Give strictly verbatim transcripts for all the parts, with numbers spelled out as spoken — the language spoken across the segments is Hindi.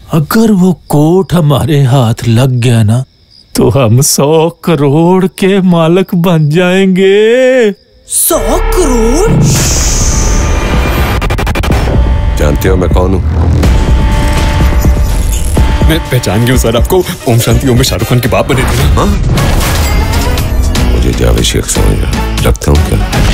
अगर वो कोट हमारे हाथ लग गया ना तो हम सौ करोड़ के मालिक बन जाएंगे। सौ करोड़? जानते हो मैं कौन हूँ? मैं पहचान गया हूँ सर आपको। ओम शांति ओम में शाहरुख खान के बाप बने थे ना। हाँ? मुझे जावेद शेख समझ रहा लगता हूँ क्या?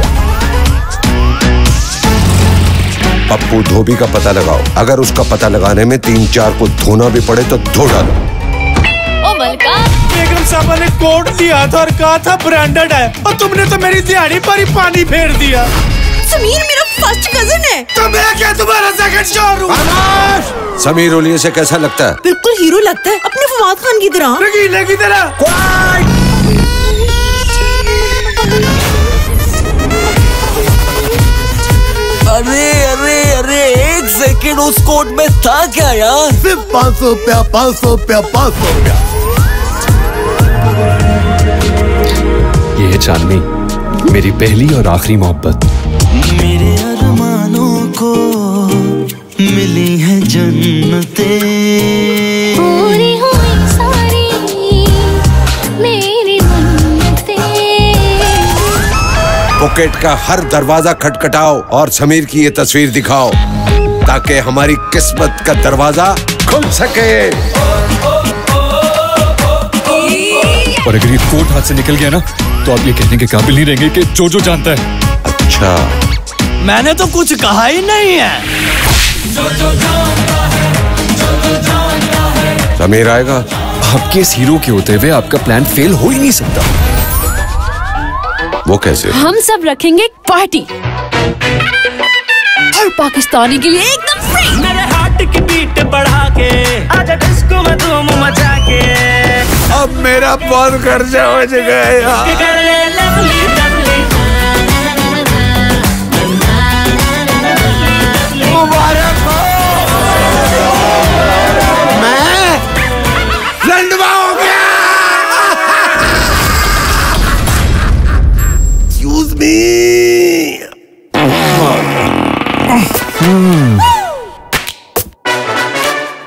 पप्पू धोबी का पता लगाओ। अगर उसका पता लगाने में तीन चार को धोना भी पड़े तो धो डालो। ओ मलका, बेगम साहब ने कोट दिया था और कहा था ब्रांडेड है, और तुमने तो मेरी दिहाड़ी पर ही पानी फेर दिया। समीर मेरा फर्स्ट कजिन है। तो मैं क्या तुम्हारा सेकंड शोर हूँ? समीर ओलिये से कैसा लगता है? बिल्कुल हीरो लगता है, अपने फवाद खान की तरह। रगीले की तरह। अरे अरे अरे एक सेकंड, उस कोट में था क्या यार? सिर्फ पाँच सौ रुपया, पाँच सौ रुपया, पाँच सौ रुपया। ये है चांदनी, मेरी पहली और आखिरी मोहब्बत। मेरे अरमानों को मिली है जन्नतें, पूरी हुई सारी मेरी मन्नतें। पॉकेट का हर दरवाजा खटखटाओ और समीर की ये तस्वीर दिखाओ ताकि हमारी किस्मत का दरवाजा खुल सके। और अगर ये कोट हाथ से निकल गया ना तो आप ये कहने के काबिल नहीं रहेंगे कि जो जो जानता है। अच्छा, मैंने तो कुछ कहा ही नहीं है। समीर आएगा। आपके इस हीरो के होते हुए आपका प्लान फेल हो ही नहीं सकता। वो कैसे? हम सब रखेंगे एक पार्टी हर पाकिस्तानी के लिए एकदम फ्री। मेरे हार्ट की बीट बढ़ा के आजा डिस्को में धूम मचा के, अब मेरा बहुत खर्चा हो चुका है यार।